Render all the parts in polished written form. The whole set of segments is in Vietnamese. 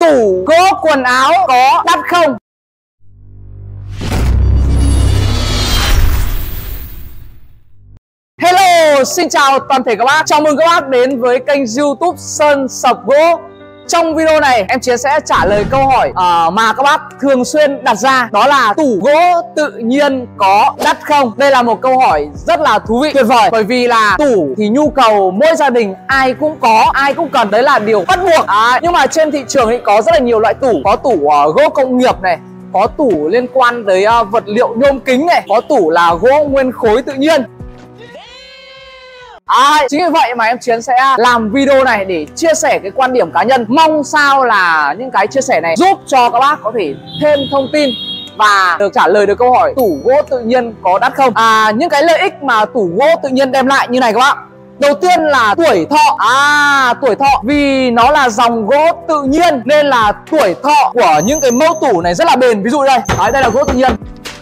tủ gỗ quần áo có đắt không? Hello, xin chào toàn thể các bác. Chào mừng các bác đến với kênh YouTube Sơn Sập Gỗ. Trong video này em Chiến sẽ trả lời câu hỏi mà các bác thường xuyên đặt ra, đó là tủ gỗ tự nhiên có đắt không? Đây là một câu hỏi rất là thú vị, tuyệt vời, bởi vì là tủ thì nhu cầu mỗi gia đình ai cũng có, ai cũng cần, đấy là điều bắt buộc. Nhưng mà trên thị trường thì có rất là nhiều loại tủ, có tủ gỗ công nghiệp này, có tủ liên quan tới vật liệu nhôm kính này, có tủ là gỗ nguyên khối tự nhiên. Chính vì vậy mà em Chiến sẽ làm video này để chia sẻ cái quan điểm cá nhân. Mong sao là những cái chia sẻ này giúp cho các bác có thể thêm thông tin và được trả lời được câu hỏi tủ gỗ tự nhiên có đắt không. Những cái lợi ích mà tủ gỗ tự nhiên đem lại như này các bác. Đầu tiên là tuổi thọ. Tuổi thọ vì nó là dòng gỗ tự nhiên nên là tuổi thọ của những cái mẫu tủ này rất là bền. Ví dụ đây, đây là gỗ tự nhiên.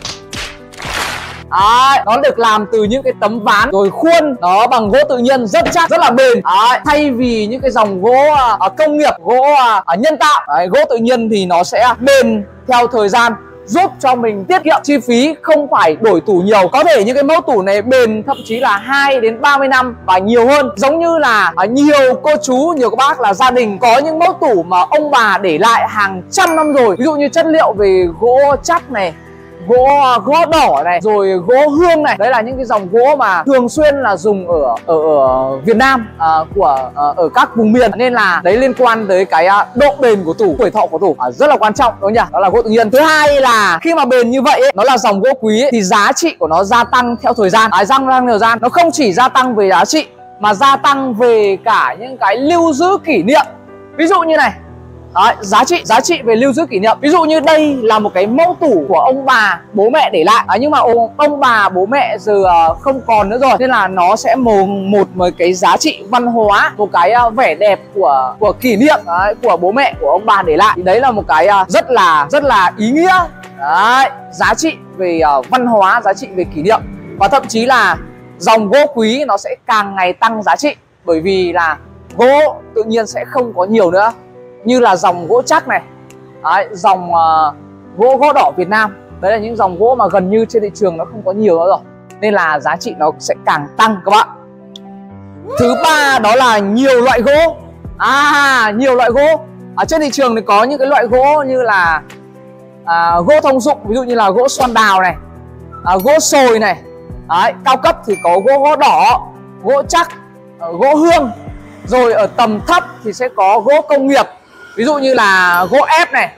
Nó được làm từ những cái tấm ván rồi khuôn nó bằng gỗ tự nhiên rất chắc, rất là bền. Thay vì những cái dòng gỗ công nghiệp, gỗ nhân tạo, gỗ tự nhiên thì nó sẽ bền theo thời gian, giúp cho mình tiết kiệm chi phí, không phải đổi tủ nhiều. Có thể những cái mẫu tủ này bền thậm chí là 2 đến 30 năm và nhiều hơn. Giống như là nhiều cô chú, nhiều các bác là gia đình có những mẫu tủ mà ông bà để lại hàng trăm năm rồi. Ví dụ như chất liệu về gỗ chắc này, gỗ đỏ này, rồi gỗ hương này. Đấy là những cái dòng gỗ mà thường xuyên là dùng ở Việt Nam, ở các vùng miền. Nên là đấy liên quan tới cái độ bền của tủ, tuổi thọ của tủ rất là quan trọng, đúng không nhỉ? Đó là gỗ tự nhiên. Thứ hai là khi mà bền như vậy ấy, nó là dòng gỗ quý ấy, thì giá trị của nó gia tăng theo thời gian. Thời gian nó không chỉ gia tăng về giá trị mà gia tăng về cả những cái lưu giữ kỷ niệm. Ví dụ như này, giá trị về lưu giữ kỷ niệm. Ví dụ như đây là một cái mẫu tủ của ông bà bố mẹ để lại, nhưng mà ông bà bố mẹ giờ không còn nữa rồi, nên là nó sẽ một cái giá trị văn hóa, một cái vẻ đẹp của kỷ niệm của bố mẹ của ông bà để lại. Thì đấy là một cái rất là ý nghĩa. Giá trị về văn hóa, giá trị về kỷ niệm. Và thậm chí là dòng gỗ quý nó sẽ càng ngày tăng giá trị, bởi vì là gỗ tự nhiên sẽ không có nhiều nữa, như là dòng gỗ chắc này, dòng gỗ đỏ Việt Nam. Đấy là những dòng gỗ mà gần như trên thị trường nó không có nhiều nữa rồi, nên là giá trị nó sẽ càng tăng các bạn. Thứ ba đó là nhiều loại gỗ. Nhiều loại gỗ ở trên thị trường thì có những cái loại gỗ như là gỗ thông dụng, ví dụ như là gỗ xoan đào này, gỗ sồi này. Cao cấp thì có gỗ đỏ, gỗ chắc, gỗ hương. Rồi ở tầm thấp thì sẽ có gỗ công nghiệp, ví dụ như là gỗ ép này,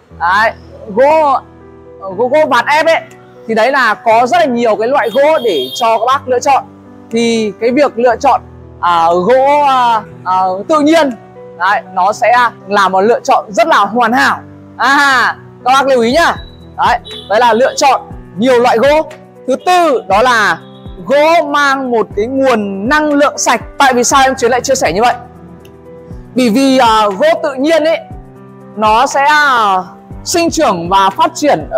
gỗ vạt ép ấy. Thì đấy là có rất là nhiều cái loại gỗ để cho các bác lựa chọn. Thì cái việc lựa chọn gỗ tự nhiên nó sẽ là một lựa chọn rất là hoàn hảo. Các bác lưu ý nhá. Đấy là lựa chọn nhiều loại gỗ. Thứ tư đó là gỗ mang một cái nguồn năng lượng sạch. Tại vì sao em Chiến lại chia sẻ như vậy? Bởi vì gỗ tự nhiên ấy nó sẽ sinh trưởng và phát triển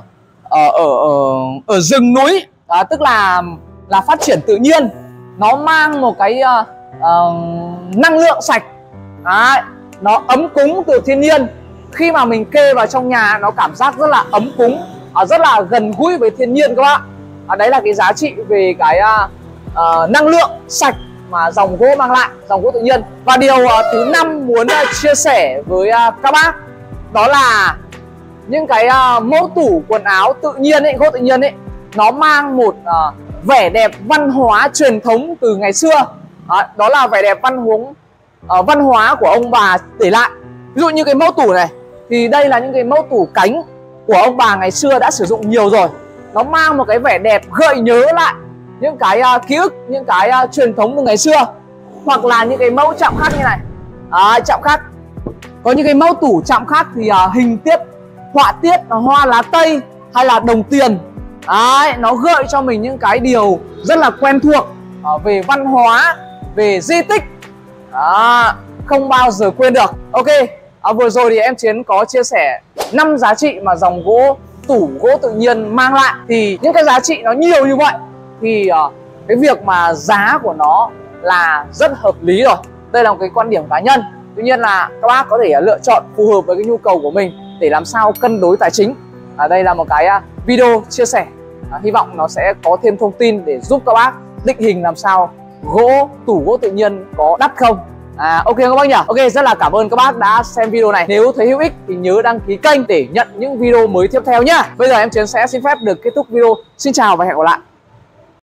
ở rừng núi, tức là phát triển tự nhiên. Nó mang một cái năng lượng sạch, nó ấm cúng từ thiên nhiên. Khi mà mình kê vào trong nhà nó cảm giác rất là ấm cúng, rất là gần gũi với thiên nhiên các bạn. Đấy là cái giá trị về cái năng lượng sạch mà dòng gỗ mang lại, dòng gỗ tự nhiên. Và điều thứ 5 muốn chia sẻ với các bác, đó là những cái mẫu tủ quần áo tự nhiên ấy, gỗ tự nhiên ấy, nó mang một vẻ đẹp văn hóa truyền thống từ ngày xưa. Đó là vẻ đẹp văn hóa của ông bà để lại. Ví dụ như cái mẫu tủ này, thì đây là những cái mẫu tủ cánh của ông bà ngày xưa đã sử dụng nhiều rồi. Nó mang một cái vẻ đẹp gợi nhớ lại những cái ký ức, những cái truyền thống từ ngày xưa. Hoặc là những cái mẫu chạm khắc như này, chạm khắc. Có những cái mẫu tủ chạm khắc thì hình tiết, họa tiết, hoa lá tây hay là đồng tiền. Nó gợi cho mình những cái điều rất là quen thuộc về văn hóa, về di tích, không bao giờ quên được. Ok, vừa rồi thì em Chiến có chia sẻ 5 giá trị mà dòng tủ gỗ tự nhiên mang lại. Thì những cái giá trị nó nhiều như vậy thì cái việc mà giá của nó là rất hợp lý rồi. Đây là một cái quan điểm cá nhân. Tuy nhiên là các bác có thể lựa chọn phù hợp với cái nhu cầu của mình để làm sao cân đối tài chính. Đây là một cái video chia sẻ, hy vọng nó sẽ có thêm thông tin để giúp các bác định hình làm sao tủ gỗ tự nhiên có đắt không. Ok các bác nhỉ. Ok, rất là cảm ơn các bác đã xem video này. Nếu thấy hữu ích thì nhớ đăng ký kênh để nhận những video mới tiếp theo nhá. Bây giờ em Chiến sẽ xin phép được kết thúc video. Xin chào và hẹn gặp lại.